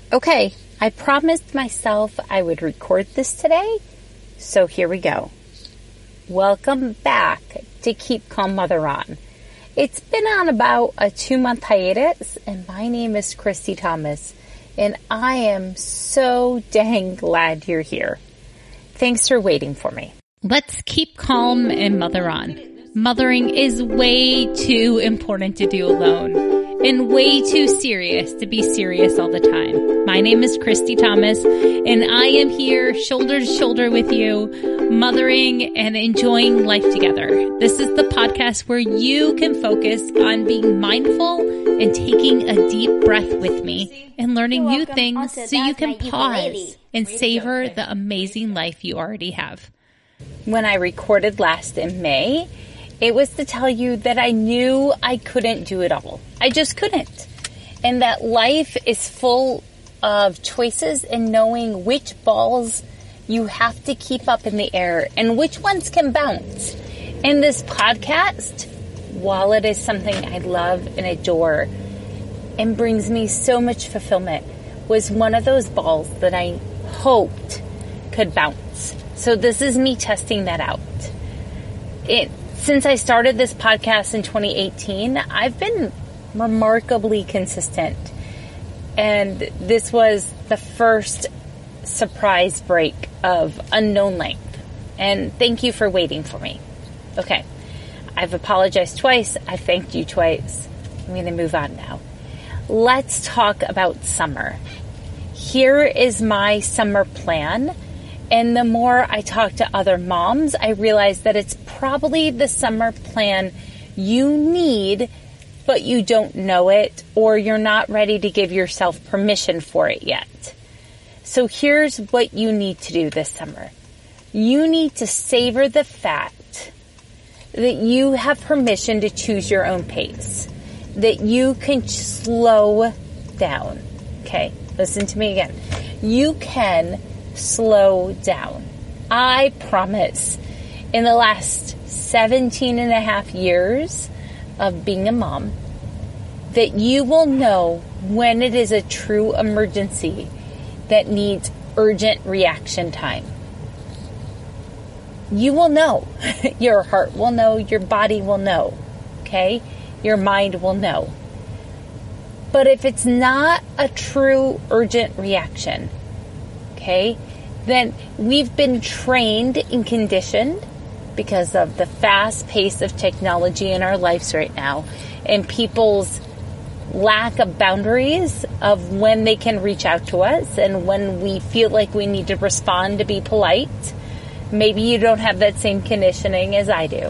Okay, I promised myself I would record this today, so here we go. Welcome back to Keep Calm Mother On. It's been on about a 2-month hiatus, and my name is Christy Thomas, and I am so dang glad you're here. Thanks for waiting for me. Let's keep calm and mother on. Mothering is way too important to do alone. And way too serious to be serious all the time. My name is Christy Thomas, and I am here shoulder to shoulder with you, mothering and enjoying life together. This is the podcast where you can focus on being mindful and taking a deep breath with me and learning new things so you can pause and savor the amazing life you already have. When I recorded last in May, it was to tell you that I knew I couldn't do it all. I just couldn't. And that life is full of choices and knowing which balls you have to keep up in the air and which ones can bounce. And this podcast, while it is something I love and adore and brings me so much fulfillment, was one of those balls that I hoped could bounce. So this is me testing that out. Since I started this podcast in 2018, I've been remarkably consistent. And this was the first surprise break of unknown length. And thank you for waiting for me. Okay, I've apologized twice. I've thanked you twice. I'm going to move on now. Let's talk about summer. Here is my summer plan. And the more I talk to other moms, I realize that it's probably the summer plan you need, but you don't know it, or you're not ready to give yourself permission for it yet. So here's what you need to do this summer. You need to savor the fact that you have permission to choose your own pace, that you can slow down. Okay, listen to me again. You can slow down. I promise, in the last 17 and a half years of being a mom, that you will know when it is a true emergency that needs urgent reaction time. You will know. Your heart will know. Your body will know. Okay? Your mind will know. But if it's not a true urgent reaction, okay, then we've been trained and conditioned because of the fast pace of technology in our lives right now and people's lack of boundaries of when they can reach out to us and when we feel like we need to respond to be polite. Maybe you don't have that same conditioning as I do.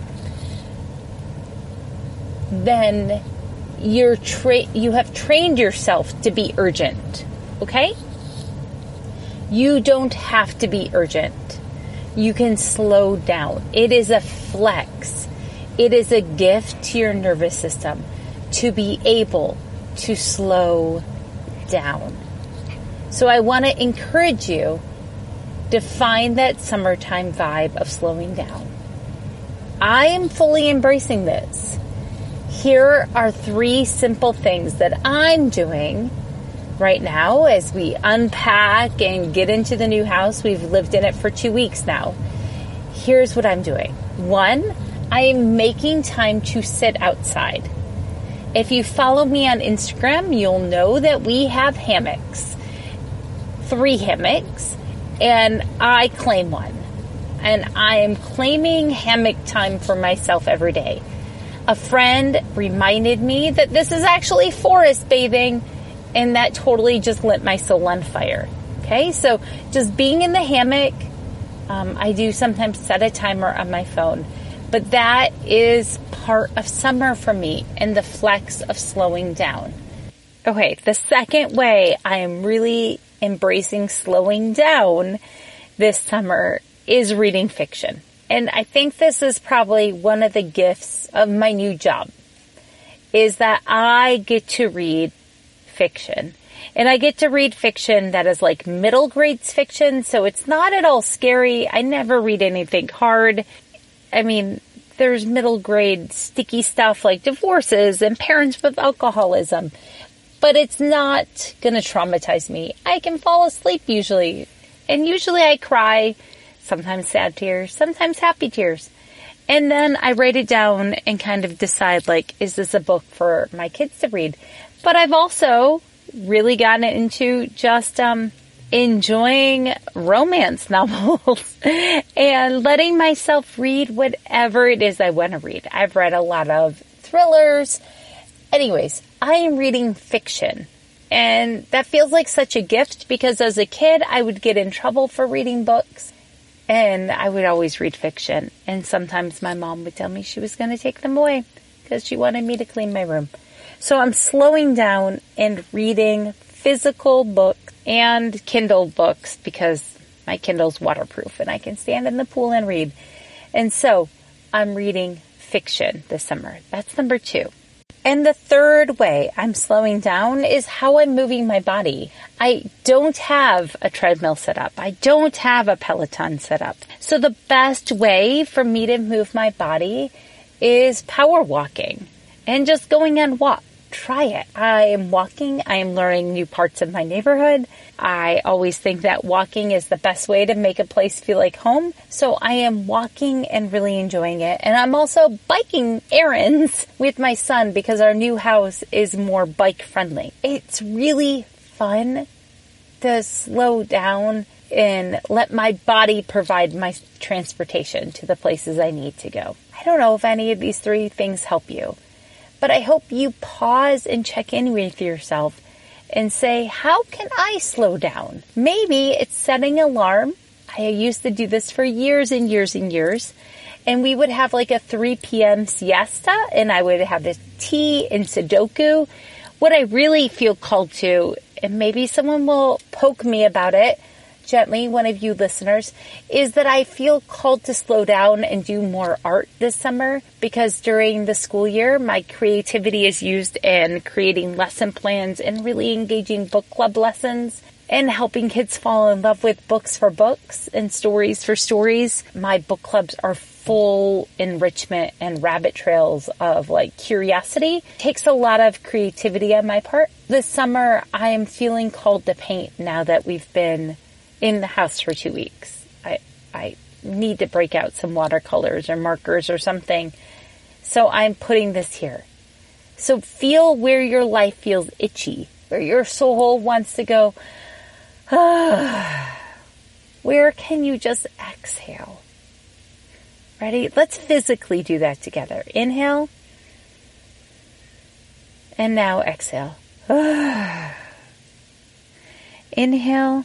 Then you have trained yourself to be urgent, okay? You don't have to be urgent. You can slow down. It is a flex. It is a gift to your nervous system to be able to slow down. So I want to encourage you to find that summertime vibe of slowing down. I am fully embracing this. Here are 3 simple things that I'm doing right now as we unpack and get into the new house. We've lived in it for 2 weeks now. Here's what I'm doing. 1, I am making time to sit outside. If you follow me on Instagram, you'll know that we have hammocks. 3 hammocks, and I claim one. And I am claiming hammock time for myself every day. A friend reminded me that this is actually forest bathing, and that totally just lit my soul on fire. Okay, so just being in the hammock, I do sometimes set a timer on my phone, but that is part of summer for me and the flex of slowing down. Okay, the second way I am really embracing slowing down this summer is reading fiction. And I think this is probably one of the gifts of my new job, is that I get to read fiction. And I get to read fiction that is like middle grades fiction, so it's not at all scary. I never read anything hard. I mean, there's middle grade sticky stuff like divorces and parents with alcoholism. but it's not going to traumatize me. I can fall asleep usually. And usually I cry, sometimes sad tears, sometimes happy tears. And then I write it down and kind of decide, like, is this a book for my kids to read? But I've also really gotten into just enjoying romance novels and letting myself read whatever it is I want to read. I've read a lot of thrillers. Anyways, I am reading fiction. And that feels like such a gift because as a kid, I would get in trouble for reading books. And I would always read fiction. And sometimes my mom would tell me she was going to take them away because she wanted me to clean my room. So I'm slowing down and reading physical books and Kindle books because my Kindle's waterproof and I can stand in the pool and read. And so I'm reading fiction this summer. That's number 2. And the third way I'm slowing down is how I'm moving my body. I don't have a treadmill set up. I don't have a Peloton set up. So the best way for me to move my body is power walking and just going on walks. Try it. I am walking. I am learning new parts of my neighborhood. I always think that walking is the best way to make a place feel like home. So I am walking and really enjoying it. And I'm also biking errands with my son because our new house is more bike friendly. It's really fun to slow down and let my body provide my transportation to the places I need to go. I don't know if any of these 3 things help you. But I hope you pause and check in with yourself and say, how can I slow down? Maybe it's setting an alarm. I used to do this for years and years and years. And we would have like a 3 p.m. siesta and I would have this tea and Sudoku. What I really feel called to, and maybe someone will poke me about it gently, one of you listeners, is that I feel called to slow down and do more art this summer because during the school year, my creativity is used in creating lesson plans and really engaging book club lessons and helping kids fall in love with books for books and stories for stories. My book clubs are full enrichment and rabbit trails of like curiosity. It takes a lot of creativity on my part. This summer, I am feeling called to paint now that we've been in the house for 2 weeks. I need to break out some watercolors or markers or something. So I'm putting this here. So feel where your life feels itchy, where your soul wants to go. Where can you just exhale? Ready? Let's physically do that together. Inhale. And now exhale. Inhale.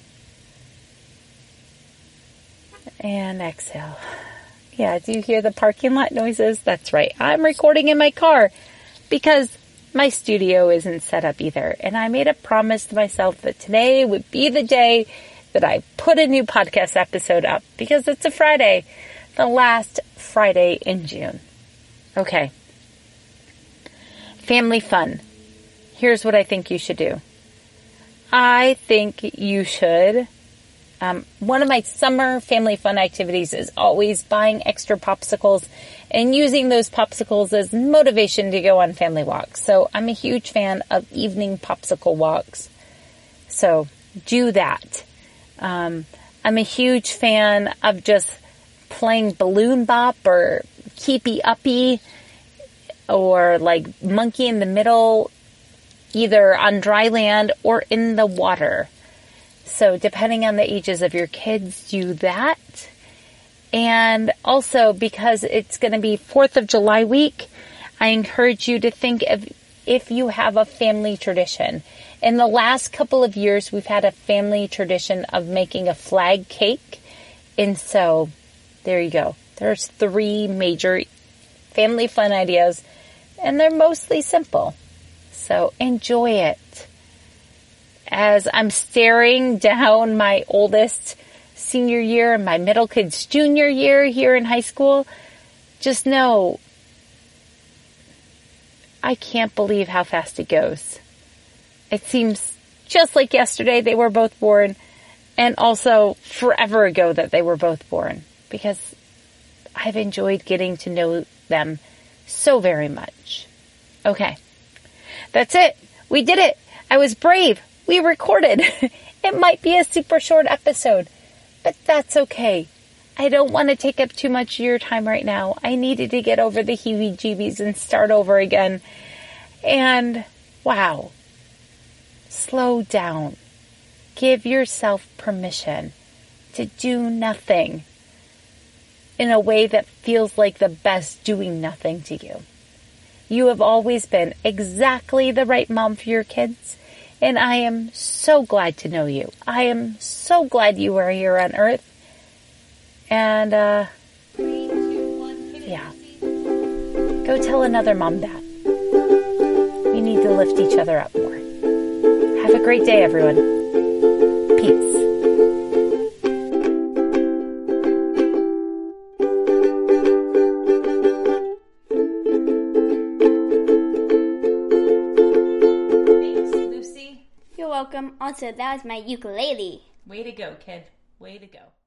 And exhale. Yeah, do you hear the parking lot noises? That's right. I'm recording in my car because my studio isn't set up either. And I made a promise to myself that today would be the day that I put a new podcast episode up because it's a Friday, the last Friday in June. Okay. Family fun. Here's what I think you should do. I think you should one of my summer family fun activities is always buying extra popsicles and using those popsicles as motivation to go on family walks. So I'm a huge fan of evening popsicle walks. So do that. I'm a huge fan of just playing balloon bop or Keepy Uppy or like monkey in the middle, either on dry land or in the water. So depending on the ages of your kids, do that. And also because it's going to be 4th of July week, I encourage you to think of if you have a family tradition. In the last couple of years, we've had a family tradition of making a flag cake. And so there you go. There's 3 major family fun ideas, and they're mostly simple. So enjoy it. As I'm staring down my oldest senior year and my middle kid's junior year here in high school, just know I can't believe how fast it goes. It seems just like yesterday they were both born, and also forever ago that they were both born, because I've enjoyed getting to know them so very much. Okay, that's it. We did it. I was brave. We recorded. It might be a super short episode, but that's okay. I don't want to take up too much of your time right now. I needed to get over the heebie-jeebies and start over again. And, wow. Slow down. Give yourself permission to do nothing in a way that feels like the best doing nothing to you. You have always been exactly the right mom for your kids, and I am so glad to know you. I am so glad you are here on Earth. And, yeah. Go tell another mom that. We need to lift each other up more. Have a great day, everyone. Peace. Welcome. Also, that was my ukulele. Way to go, kid. Way to go.